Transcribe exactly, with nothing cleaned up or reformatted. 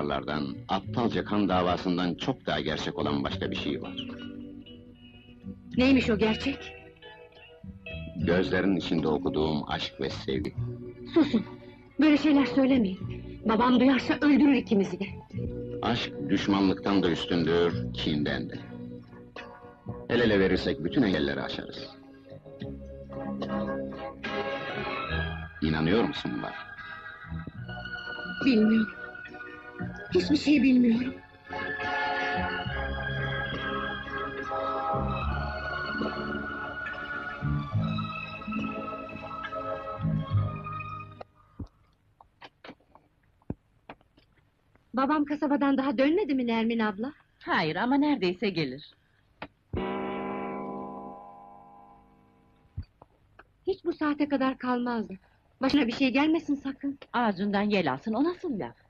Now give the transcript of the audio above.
intiharlardan, aptalca kan davasından çok daha gerçek olan başka bir şey var. Neymiş o gerçek? Gözlerinin içinde okuduğum aşk ve sevgi. Susun! Böyle şeyler söylemeyin! Babam duyarsa öldürür ikimizi de! Aşk düşmanlıktan da üstündür, kinden de. El ele verirsek bütün engelleri aşarız. İnanıyor musun bana? Bilmiyorum! Hiçbir şey bilmiyorum! Babam kasabadan daha dönmedi mi Nermin abla? Hayır ama neredeyse gelir. Hiç bu saate kadar kalmazdı. Başına bir şey gelmesin sakın. Ağzından yel alsın, o nasıl laf?